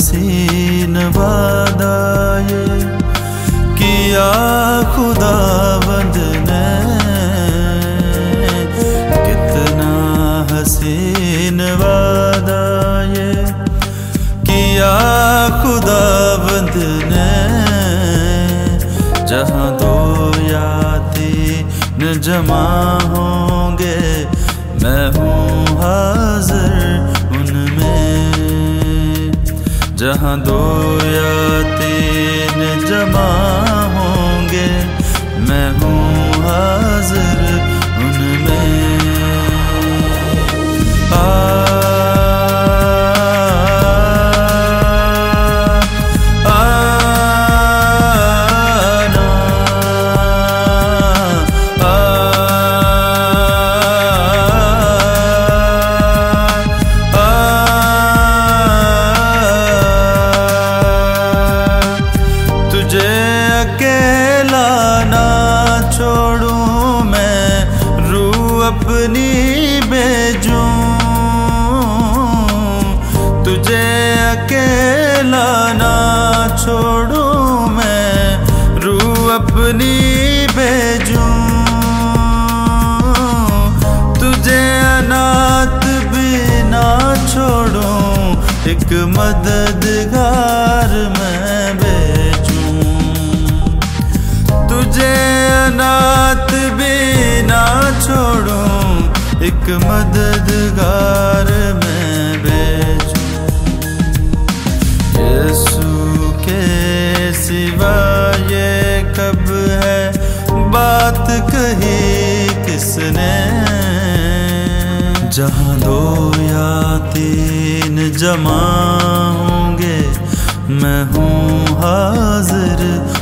हसीन वादा ये किया खुदावंद ने, कितना हसीन वादा ये किया खुदावंद ने। जहाँ दो या तीन जमा होंगे मैं हूँ हाजिर उनमें। जहाँ दो या तीन जमा होंगे मैं हूँ हाजिर उनमें। अपनी भेजूं तुझे अकेला ना छोड़ूं मैं, रूह अपनी भेजूं तुझे अनाथ भी ना छोड़ूं, एक मददगार मैं भेजूं तुझे अनाथ भी ना छोड़ूं, एक मददगार मैं भेजूं। यीशु के सिवा ये कब है बात कही किसने। जहाँ दो या तीन जमा होंगे मैं हूँ हाजिर